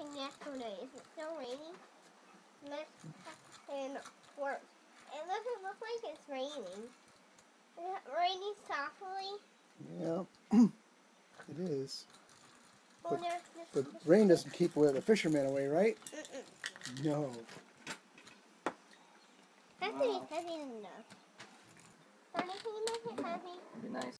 fishing yesterday. Is it still raining? And work. It doesn't look like it's raining. Is it raining softly? Yeah, it is. Well, But rain doesn't keep the fishermen away, right? No. That's to be heavy enough. Daddy, can you make it heavy? Be nice.